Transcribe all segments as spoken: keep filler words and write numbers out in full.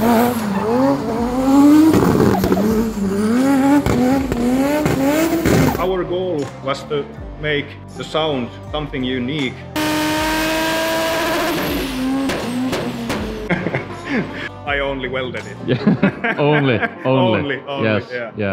Our goal was to make the sound something unique. I only welded it. Yeah. only, only, only, only, yes, yeah. yeah.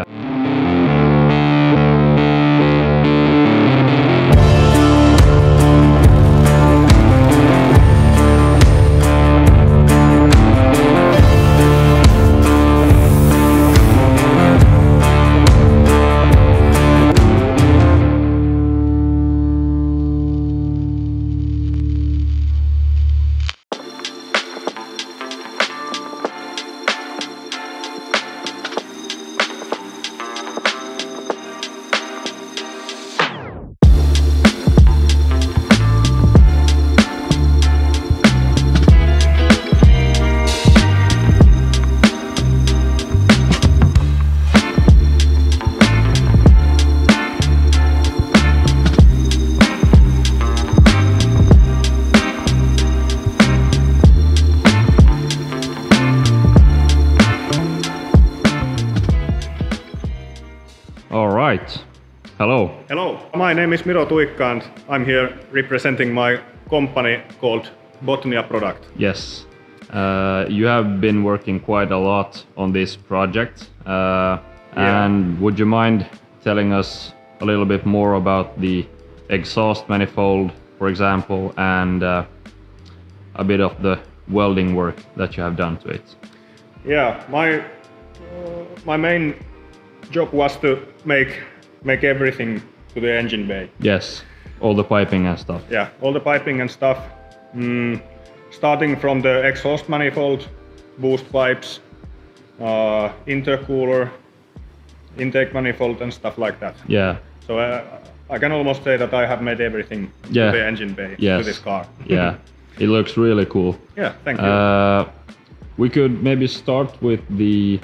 All right. Hello. Hello. My name is Miro Tuikka and I'm here representing my company called Botnia Product. Yes. Uh, you have been working quite a lot on this project. Uh, yeah. And would you mind telling us a little bit more about the exhaust manifold, for example, and uh, a bit of the welding work that you have done to it? Yeah, my uh, my main job was to make make everything to the engine bay. Yes, all the piping and stuff. Yeah, all the piping and stuff. Mm, starting from the exhaust manifold, boost pipes, uh, intercooler, intake manifold and stuff like that. Yeah. So uh, I can almost say that I have made everything yeah. to the engine bay, yes. to this car. Yeah, it looks really cool. Yeah, thank you. Uh, we could maybe start with the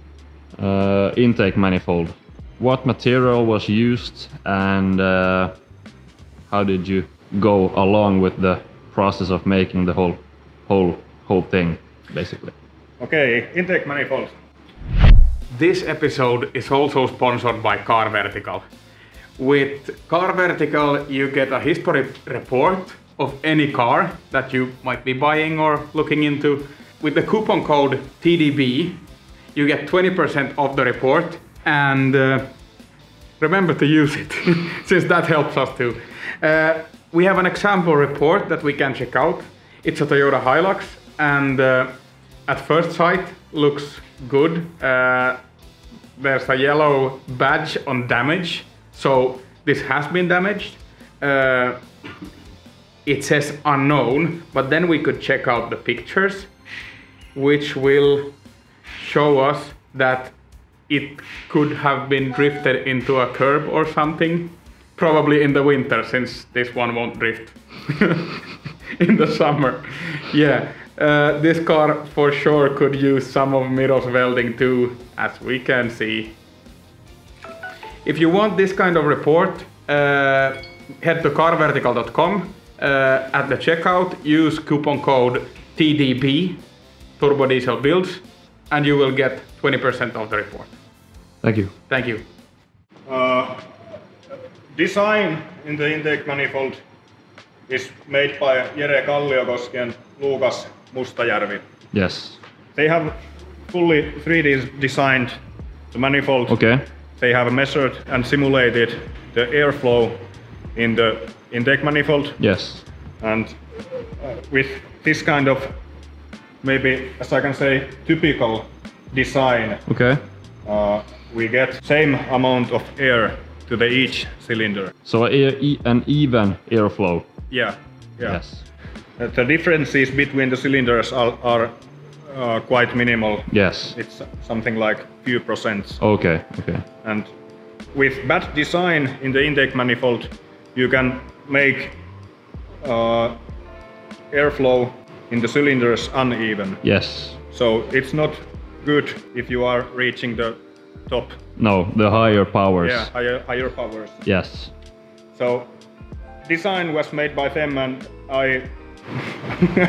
uh, intake manifold. What material was used and uh, how did you go along with the process of making the whole whole whole thing, basically? Okay, intake manifold. This episode is also sponsored by Car Vertical. With Car Vertical you get a history report of any car that you might be buying or looking into. With the coupon code T D B you get twenty percent off the report, and uh, remember to use it since that helps us too. Uh, we have an example report that we can check out. It's a Toyota Hilux and uh, at first sight looks good. Uh, there's a yellow badge on damage, so this has been damaged. Uh, it says unknown, but then we could check out the pictures, which will show us that it could have been drifted into a curb or something, probably in the winter, since this one won't drift in the summer. Yeah, uh, this car for sure could use some of Miro's welding too, as we can see. If you want this kind of report, uh, head to car vertical dot com. Uh, at the checkout, use coupon code T D B, turbodiesel builds, and you will get twenty percent of the report. Thank you. Thank you. Uh, design in the intake manifold is made by Jere Kalliokoski and Lukas Mustajärvi. Yes. They have fully three D designed the manifold. Okay. They have measured and simulated the airflow in the intake manifold. Yes. And uh, with this kind of, maybe as I can say, typical design, okay, uh, we get same amount of air to the each cylinder. So a, e an even airflow. Yeah. Yeah. Yes. Uh, the differences between the cylinders are, are uh, quite minimal. Yes. It's something like few percent. Okay. Okay. And with bad design in the intake manifold, you can make uh, airflow in the cylinders uneven. Yes. So it's not good if you are reaching the top. No, the higher powers. Yeah, higher, higher powers. Yes. So design was made by them, and I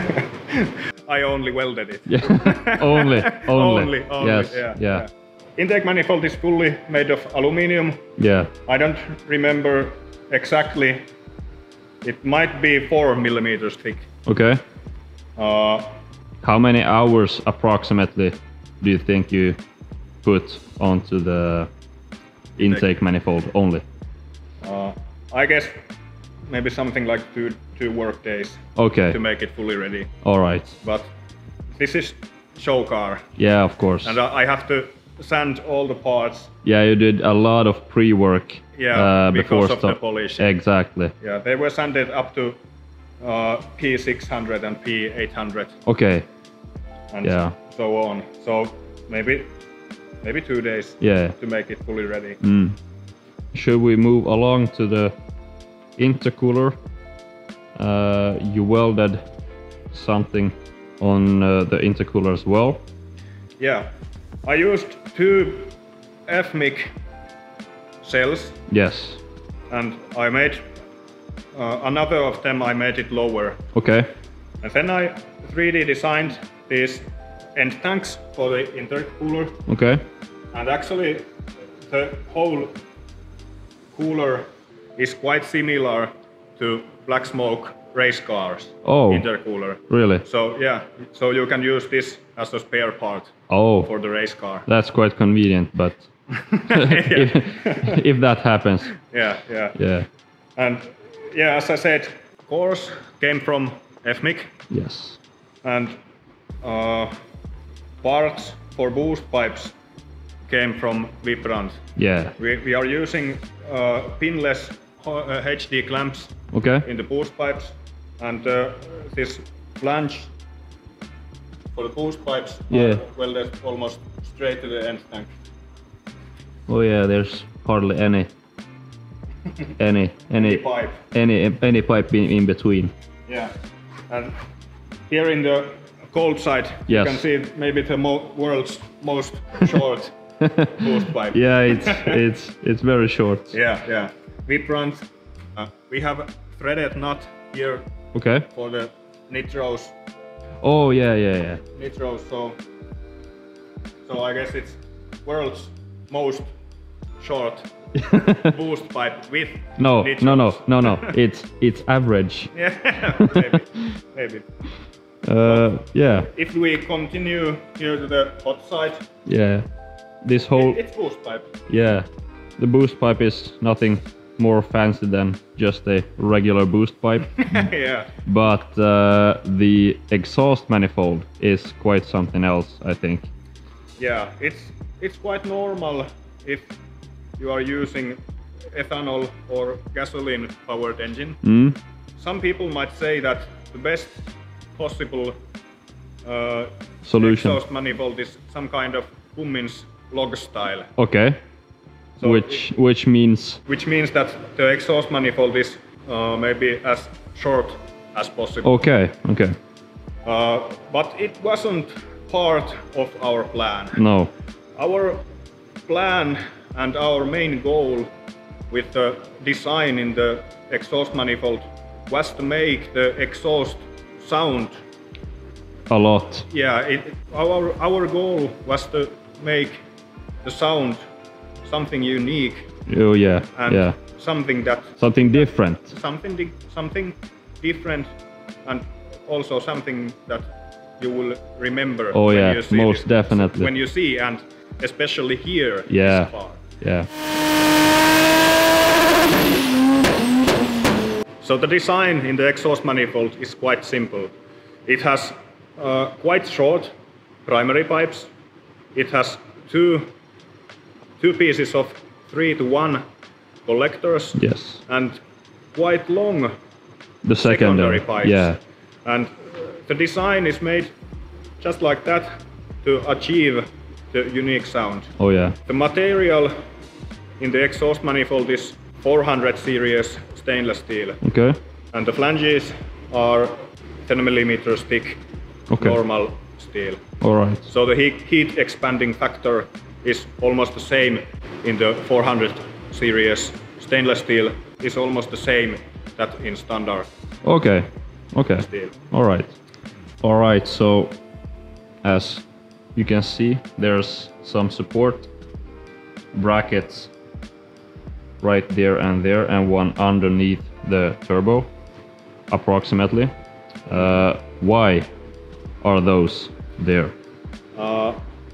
I only welded it. Yeah. only, only. only, only. Yes. Yeah, Yeah. yeah. Intake manifold is fully made of aluminium. Yeah. I don't remember exactly. It might be four millimeters thick. Okay. Uh, How many hours approximately do you think you put onto the intake manifold only? uh, I guess maybe something like two two work days Okay. to make it fully ready. All right. But this is show car, Yeah, of course. and I have to sand all the parts. Yeah, you did a lot of pre-work. Yeah, uh, because before of the sto- polishing. Exactly. Yeah, they were sanded up to uh, P six hundred and P eight hundred Okay. and Yeah. so on. So maybe maybe two days Yeah. to make it fully ready. Mm. Should we move along to the intercooler? Uh, you welded something on uh, the intercooler as well. Yeah, I used two F M I C cells, Yes. and I made uh, another of them. I made it lower, Okay. and then I three D designed these end tanks for the intercooler. Okay. And actually, the whole cooler is quite similar to black smoke race cars Oh. intercooler. Really? So yeah, so you can use this as a spare part Oh. for the race car. That's quite convenient, but if, if that happens. Yeah, yeah. Yeah. And yeah, as I said, cores came from F M I C, Yes. and uh, parts for boost pipes came from Vibrant. Yeah. We, we are using uh, pinless uh, H D clamps Okay. in the boost pipes, and uh, this flange for the boost pipes Yeah. are welded almost straight to the end tank. Oh yeah, there's hardly any any any Pipe. any any pipe in, in between. Yeah. And here in the cold side, you Yes. can see maybe the mo world's most short boost pipe. Yeah, it's it's it's very short. Yeah, yeah. Vibrant. Uh, we have a threaded nut here Okay. for the nitros. Oh yeah, yeah, yeah. Nitros. So, so I guess it's world's most short boost pipe with No, nitros. no, no, no, no. It's it's average. Yeah, maybe, maybe. Uh, yeah, If we continue here to the hot side, yeah. This whole it, it's boost pipe. yeah, the boost pipe is nothing more fancy than just a regular boost pipe. Yeah. But uh, the exhaust manifold is quite something else, I think. Yeah, it's it's quite normal if you are using ethanol or gasoline powered engine. Mm? Some people might say that the best possible uh, Solution. exhaust manifold is some kind of Cummins log style, Okay. So which which means which means that the exhaust manifold is uh, maybe as short as possible. okay, okay. Uh, but it wasn't part of our plan. No. Our plan and our main goal with the design in the exhaust manifold was to make the exhaust sound. A lot. Yeah, it, our our goal was to make the sound something unique Oh yeah, and yeah. something that Something different. something di- something different, and also something that you will remember. Oh when yeah, you see most this- definitely. When you see, and especially here. Yeah. This part. Yeah. So the design in the exhaust manifold is quite simple. It has uh, quite short primary pipes. It has two two pieces of three to one collectors. Yes. And quite long The secondary. secondary pipes. Yeah. And the design is made just like that to achieve the unique sound. Oh yeah. The material in the exhaust manifold is four hundred series stainless steel, Okay. and the flanges are ten millimeters thick Okay. normal steel. All right. So the heat, heat expanding factor is almost the same in the four hundred series stainless steel, is almost the same that in standard Okay. Okay. steel. All right. All right, so as you can see, there's some support brackets right there and there, and one underneath the turbo, approximately. Uh, why are those there? Uh,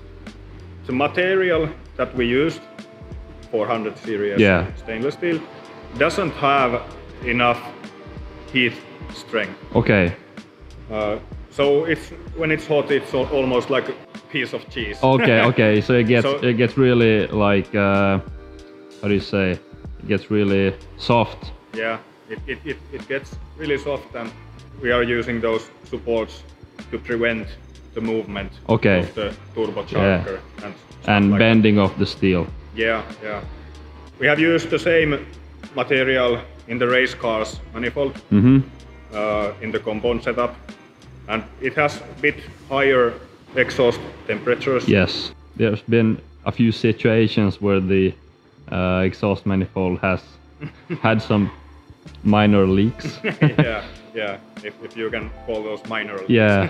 the material that we used, four hundred series Yeah. stainless steel, doesn't have enough heat strength. Okay. Uh, so it's when it's hot, it's al- almost like a piece of cheese. Okay, okay. So it gets So- it gets really like uh, how do you say? It gets really soft. Yeah, it, it, it, it gets really soft, and we are using those supports to prevent the movement Okay. of the turbocharger and stuff And like bending of the steel. that. Yeah, yeah. We have used the same material in the race cars manifold Mm-hmm. uh, in the compound setup, and it has a bit higher exhaust temperatures. Yes. There's been a few situations where the uh, exhaust manifold has had some minor leaks. yeah, yeah. If, if you can call those minor. Yeah.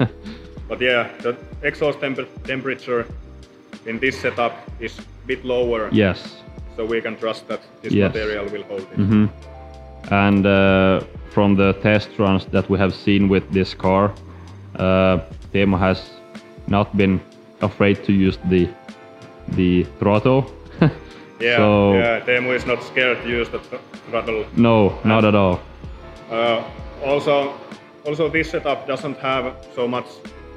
But yeah, the exhaust temper temperature in this setup is a bit lower, Yes. so we can trust that this Yes. material will hold it. Mm-hmm. And uh, from the test runs that we have seen with this car, uh, Teemu has not been afraid to use the the throttle. Yeah, So- yeah. Teemu is not scared to use the thr- throttle. No, not at all. Uh, also, also this setup doesn't have so much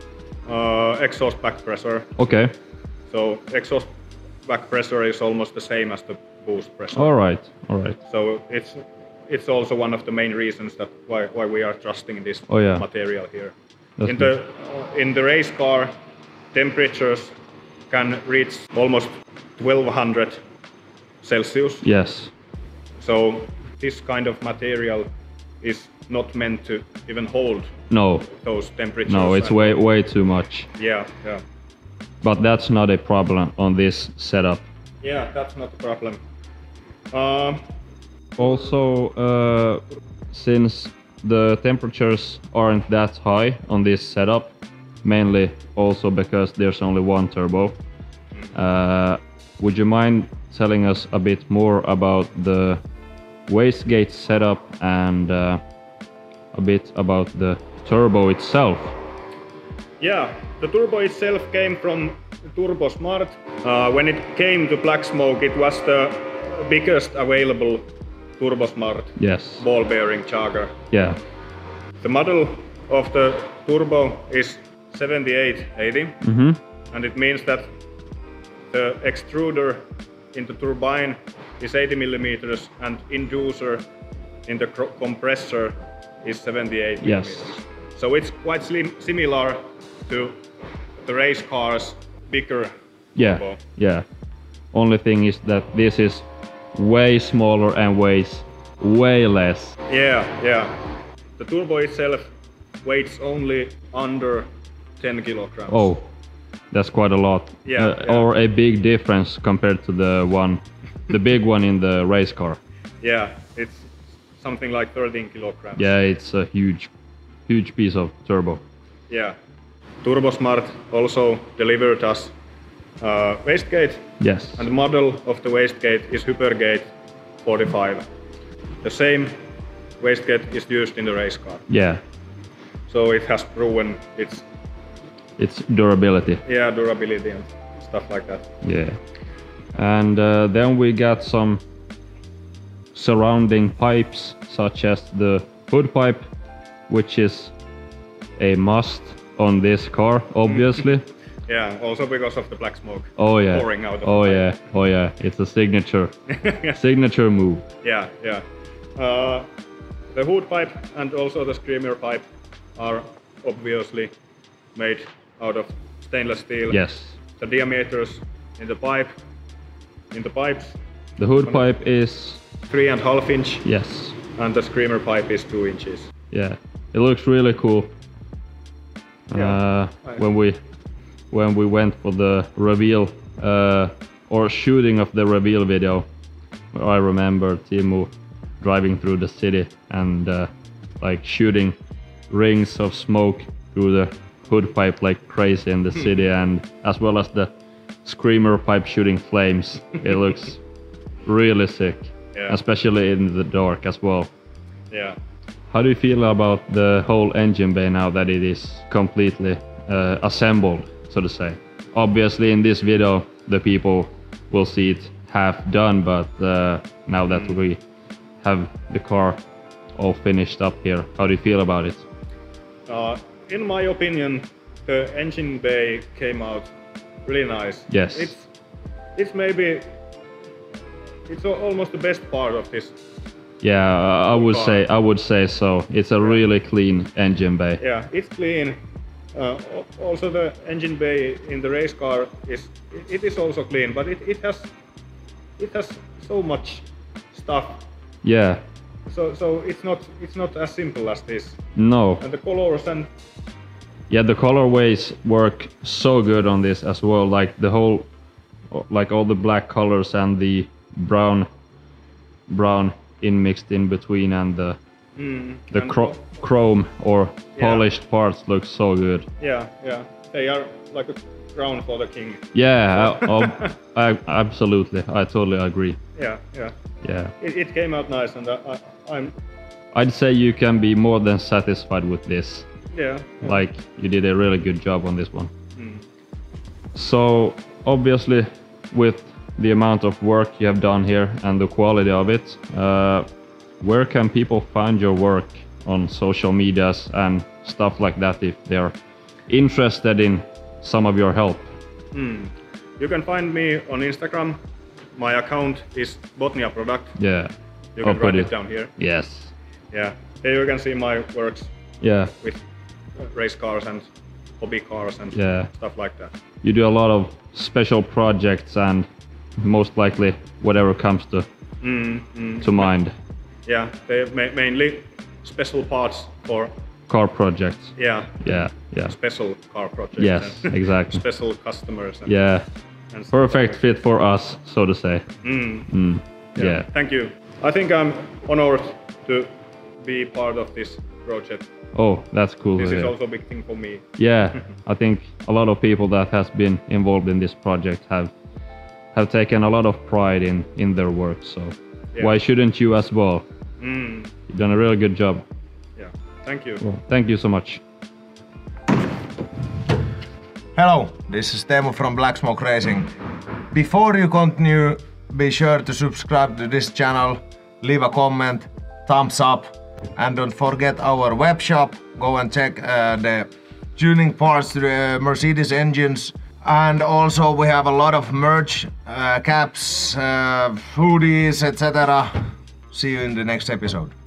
uh, exhaust back pressure. Okay. So exhaust back pressure is almost the same as the boost pressure. All right. All right. So it's it's also one of the main reasons that why, why we are trusting this Oh, yeah. material here. That's in the in the race car, temperatures can reach almost twelve hundred Celsius. Yes. So this kind of material is not meant to even hold No. those temperatures. No, it's and- way way too much. Yeah, yeah, But that's not a problem on this setup. yeah. That's not a problem. Uh, Also, uh, since the temperatures aren't that high on this setup, mainly also because there's only one turbo, uh, would you mind telling us a bit more about the wastegate setup and uh, a bit about the turbo itself? Yeah, the turbo itself came from Turbo Smart. Uh, when it came to Black Smoke, it was the biggest available Turbo Smart Yes. ball bearing charger. Yeah. The model of the turbo is seventy-eight eighty, Mm-hmm. and it means that the extruder in the turbine is eighty millimeters and inducer in the cr- compressor is seventy-eight Yes. millimeters. So it's quite slim, similar to the race cars bigger Yeah. turbo. Yeah. Only thing is that this is way smaller and weighs way less. Yeah, yeah. The turbo itself weighs only under ten kilograms. Oh, that's quite a lot. Yeah, Uh, yeah. Or a big difference compared to the one, the big one in the race car. Yeah, it's something like thirteen kilograms. Yeah, it's a huge, huge piece of turbo. Yeah. Turbo Smart also delivered us uh, wastegate, Yes. and the model of the wastegate is Hypergate forty-five. The same wastegate is used in the race car, Yeah, so it has proven its it's durability. yeah durability and stuff like that. Yeah. And uh, then we got some surrounding pipes, such as the hood pipe, which is a must on this car, obviously. Yeah, also because of the black smoke Oh yeah. pouring out of Oh the yeah. Oh yeah. It's a signature, signature move. Yeah, yeah. Uh, the hood pipe and also the screamer pipe are obviously made out of stainless steel. Yes. The diameters in the pipe, in the pipes, The hood pipe is three and a half inch, yes. and the screamer pipe is two inches. Yeah. It looks really cool. Yeah. Uh, when we when we went for the reveal uh, or shooting of the reveal video, I remember Teemu driving through the city and uh, like shooting rings of smoke through the hood pipe like crazy in the city, and as well as the screamer pipe shooting flames. It looks really sick, Yeah. especially in the dark as well. Yeah. How do you feel about the whole engine bay now that it is completely uh, assembled, so to say? Obviously in this video the people will see it half done, but uh, now that mm. we have the car all finished up here, how do you feel about it? Uh, in my opinion, the engine bay came out really nice. Yes. It's it's maybe it's almost the best part of this. Yeah, I would car. say I would say so. It's a Yeah. really clean engine bay. Yeah, it's clean. Uh, also, the engine bay in the race car is it is also clean, but it, it has it has so much stuff. Yeah. So so it's not it's not as simple as this. No. And the colors and Yeah, the colorways work so good on this as well. Like the whole, like all the black colors and the brown, brown in mixed in between, and the mm, the and cro chrome or Yeah. polished parts look so good. Yeah, yeah, they are like a crown for the king. Yeah, I, I, I, absolutely. I totally agree. Yeah, yeah. Yeah. It, it came out nice, and I, I, I'm. I'd say you can be more than satisfied with this. Yeah. yeah. Like you did a really good job on this one. Mm. So obviously, with the amount of work you have done here and the quality of it, uh, where can people find your work on social medias and stuff like that if they're interested in some of your help? Mm. You can find me on Instagram. My account is Botnia Product. Yeah. You I'll can put write it. it down here. Yes. Yeah. Here you can see my works Yeah. with race cars and hobby cars and Yeah. stuff like that. You do a lot of special projects and most likely whatever comes to Mm, mm. to mind. Yeah, they ma mainly special parts for Car projects. yeah Yeah. Yeah. special car projects. Yes, and exactly. special customers. And, Yeah. and stuff Perfect like fit for us, so to say. that. Mm. Mm. Yeah. Yeah. Thank you. I think I'm honored to be part of this project. Oh, that's cool. This to is hear. also a big thing for me. Yeah, I think a lot of people that has been involved in this project have have taken a lot of pride in in their work. So Yeah. why shouldn't you as well? Mm. You've done a really good job. Yeah. Thank you. Well, thank you so much. Hello, this is Teemu from Black Smoke Racing. Before you continue, be sure to subscribe to this channel, leave a comment, thumbs up, and don't forget our web shop. Go and check uh, the tuning parts to the Mercedes engines. And also we have a lot of merch, uh, caps, uh, hoodies, et cetera. See you in the next episode.